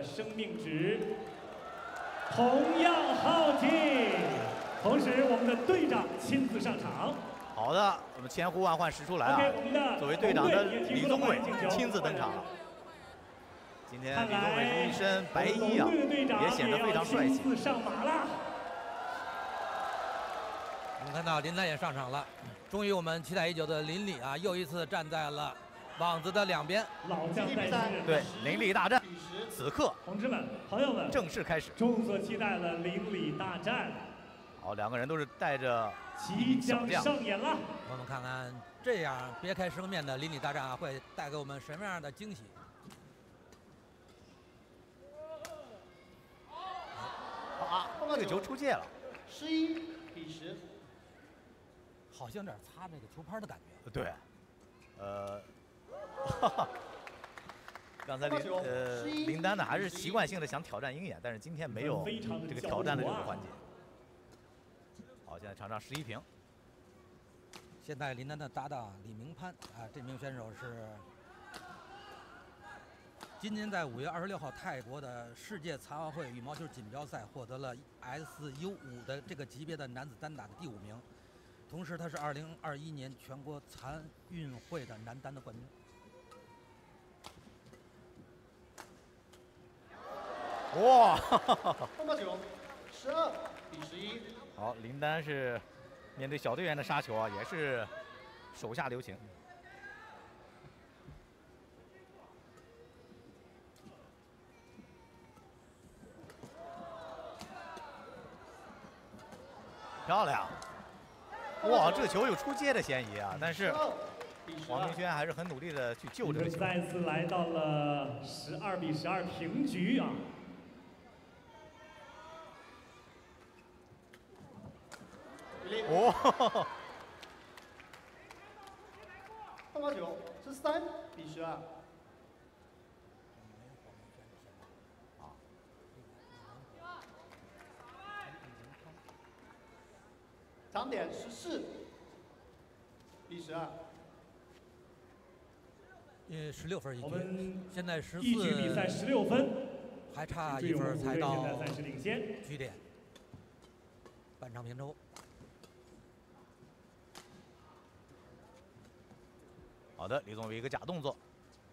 的生命值同样耗尽。同时，我们的队长亲自上场。 好的，我们千呼万唤始出来啊！作为队长的李宗伟亲自登场了。今天李宗伟是一身白衣啊，也显得非常帅气。 上马了。 我们看到林丹也上场了，终于我们期待已久的林里啊，又一次站在了网子的两边。 老将在世， 对，林里大战，此刻同志们、朋友们， 正式开始。 众所期待的林里大战。 好，两个人都是带着即将上演了。 我们看看这样别开生面的邻里大战啊，会带给我们什么样的惊喜？ 啊，这个球出界了 11比10， 好像有点擦这个球拍的感觉。 对，刚才林丹呢还是习惯性的想挑战鹰眼，但是今天没有这个挑战的这个环节。 好，现在场上11平。 现在林丹的搭档李明潘啊，这名选手是今年在5月26号泰国的世界残奥会羽毛球锦标赛获得了 SU5的这个级别的男子单打的第5名，同时他是2021年全国残运会的男单的冠军。 哇碰到球，12比11。 好，林丹是面对小队员的杀球啊，也是手下留情。漂亮！哇，这球有出界的嫌疑啊，但是黄明轩还是很努力的去救这个球。 再次来到了12比12平局啊。 哦， 碰到球13比12。场点14比12。 16分一局， 我们现在14 一局比赛16分， 还差1分才到现在暂时领先局点，半场平抽。 好的，李宗伟一个假动作。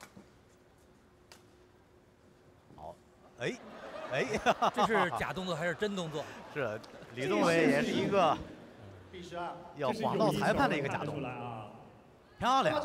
好，哎， 这是假动作还是真动作？ 是，李宗伟也是一个比12， 要晃到裁判的一个假动作啊， 漂亮。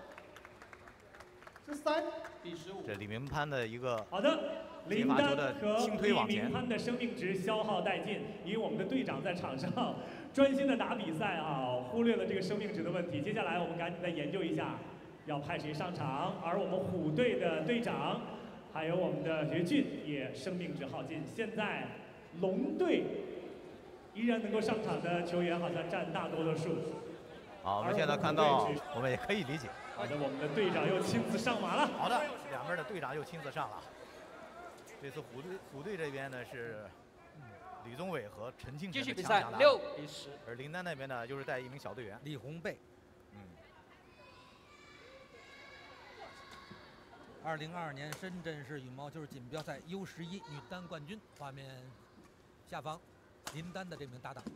13比15。 这李明潘的一个好的，林丹和李明潘的生命值消耗殆尽，因为我们的队长在场上专心的打比赛啊，忽略了这个生命值的问题。接下来我们赶紧再研究一下，要派谁上场。而我们虎队的队长，还有我们的岳俊也生命值耗尽。现在龙队依然能够上场的球员好像占大多数。 好，我们现在看到，我们也可以理解。 好的，我们的队长又亲自上马了。 好的，两边的队长又亲自上了。这次虎队这边呢是李宗伟和陈庆继续比赛6比10， 而林丹那边呢又是带一名小队员李红贝。2022年深圳市羽毛球锦标赛 U11女单冠军，画面下方林丹的这名搭档。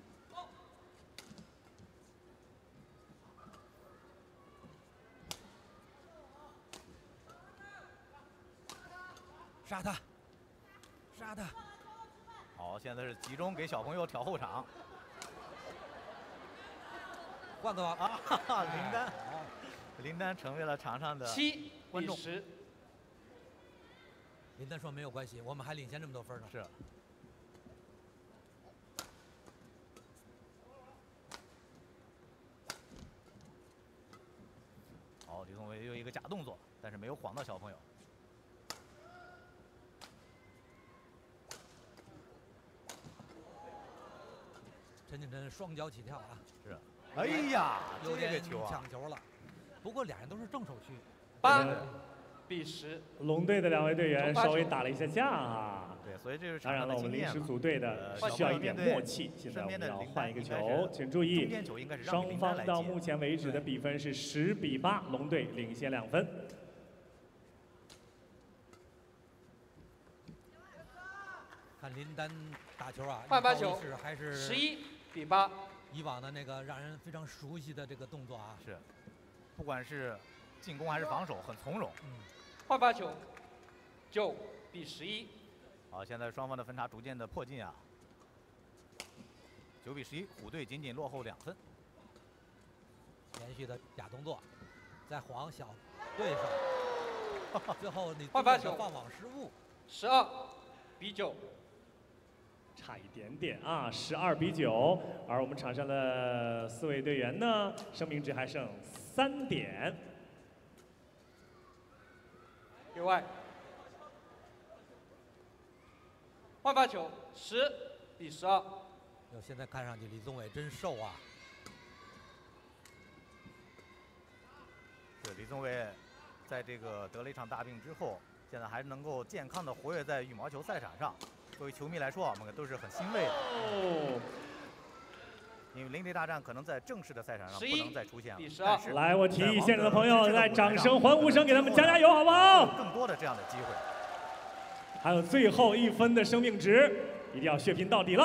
杀他！杀他！ 好，现在是集中给小朋友挑后场。 换个网啊！林丹成为了场上的 7 观众。 10。 林丹说没有关系，我们还领先这么多分呢。 是。好，李宗伟又一个假动作，但是没有晃到小朋友。 陈景琛双脚起跳啊！ 是，哎呀， 有点这个球啊， 抢球了。不过俩人都是正手区。 8比10。 龙队的两位队员稍微打了一下架啊。 对，所以这是当然了，我们临时组队的需要一点默契。现在我们要换一个球，请注意，双方到目前为止的比分是10比8，龙队领先2分。 看林丹打球啊， 换发球还是 11比8， 以往的那个让人非常熟悉的这个动作啊。 是，不管是进攻还是防守，很从容。 换发球9比11。 好，现在双方的分差逐渐的迫近啊。9比11，虎队仅仅落后2分。 连续的假动作，在晃小对手，最后你换发球放网失误 ，12比9。 差一点点啊，12比9。而我们场上的4位队员呢，生命值还剩3点。 右外。换发球10比12。 哟，现在看上去李宗伟真瘦啊。 是李宗伟，在这个得了一场大病之后，现在还能够健康的活跃在羽毛球赛场上。作为球迷来说，我们都是很欣慰的。 哦。 因为林地大战可能在正式的赛场上不能再出现了。 但是来，我提议现场的朋友，在掌声、欢呼声给他们加加油，好不好？ 更多的这样的机会。 还有最后1分的生命值，一定要血拼到底了。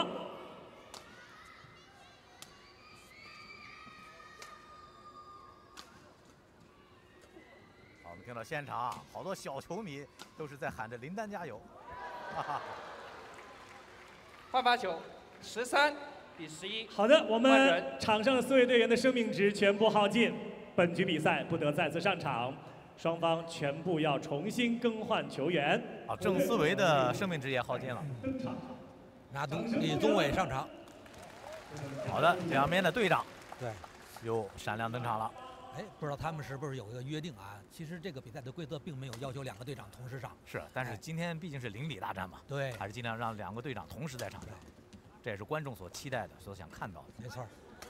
好，我们听到现场好多小球迷都是在喊着林丹加油。 换发球13比11。 好的，我们场上的4位队员的生命值全部耗尽，本局比赛不得再次上场，双方全部要重新更换球员。 好，郑思维的生命值也耗尽了。 李宗伟上场。 好的，两边的队长对又闪亮登场了。 哎，不知道他们是不是有一个约定啊？其实这个比赛的规则并没有要求2个队长同时上。 是，但是今天毕竟是邻里大战嘛， 对， 还是尽量让2个队长同时在场上，这也是观众所期待的、所想看到的。 没错。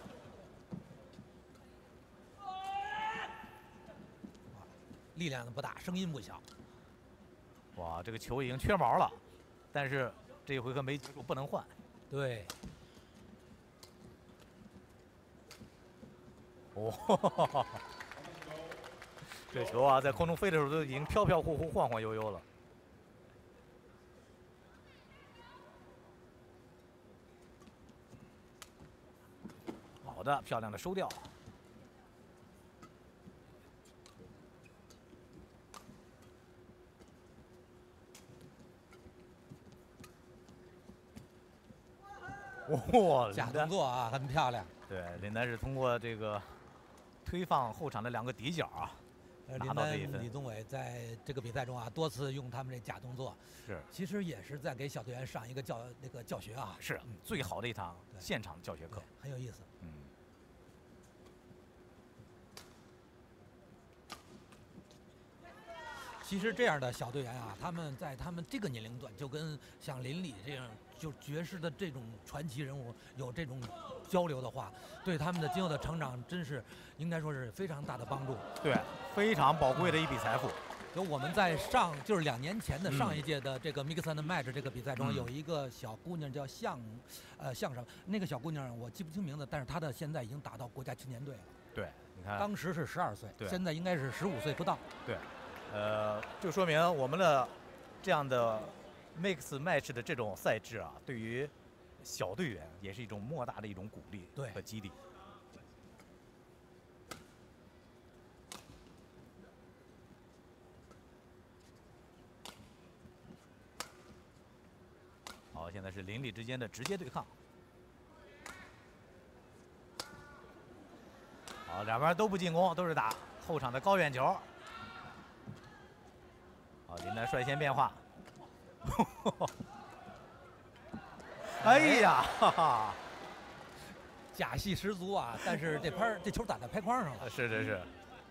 力量不大，声音不小。 哇，这个球已经缺毛了，但是这一回合没结束，不能换。 对。 哦，这球啊，在空中飞的时候都已经飘飘忽忽、晃晃悠悠了。好的，漂亮的收掉。哇， 假动作啊，很漂亮。 对，林丹是通过这个推放后场的2个底角啊，拿到这一分。 李宗伟在这个比赛中啊，多次用他们这假动作， 是， 其实也是在给小队员上一个教学啊。 是，最好的一堂现场教学课， 很有意思。其实这样的小队员啊，他们在他们这个年龄段，就跟像林里这样就爵士的这种传奇人物有这种交流的话，对他们的今后的成长真是应该说是非常大的帮助。 对，非常宝贵的一笔财富。 有我们在就是2年前的上一届的这个 Mix and Match 这个比赛中，有一个小姑娘叫向什么？那个小姑娘我记不清名字，但是她的现在已经打到国家青年队了。 对，你看， 当时是12岁，现在应该是15岁不到。 对。就说明我们的这样的 mix match 的这种赛制啊，对于小队员也是一种莫大的一种鼓励和激励。好，现在是邻里之间的直接对抗。好，两边都不进攻，都是打后场的高远球。好，林丹率先变化。哎呀，哈哈， 假戏十足啊！但是这球打在拍框上了。 是是是。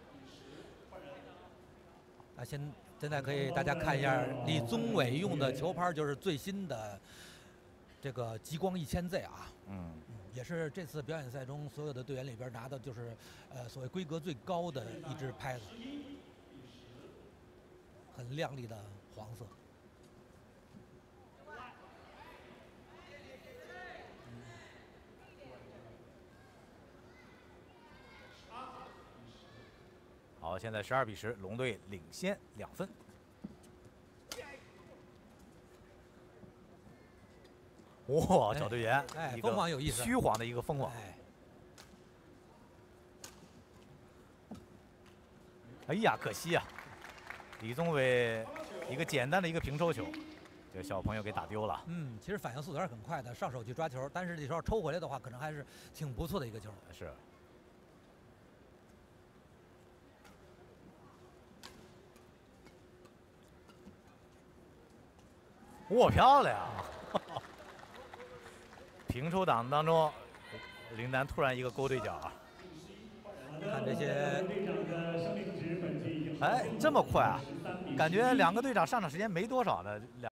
啊，现在可以大家看一下李宗伟用的球拍，就是最新的这个极光1000Z 啊。也是这次表演赛中所有的队员里边拿的就是所谓规格最高的一支拍子，很亮丽的黄色。 好，现在12比10，龙队领先2分。 哇，找队员， 哎，疯狂有意思， 虚晃的一个疯晃。哎呀，可惜啊，李宗伟一个简单的一个平抽球，这个小朋友给打丢了。 其实反应速度还是很快的，上手去抓球，但是这时候抽回来的话，可能还是挺不错的一个球。 是。哇，漂亮！平抽档当中，林丹突然一个勾对角啊！ 看这些， 哎，这么快啊！感觉两个队长上场时间没多少呢。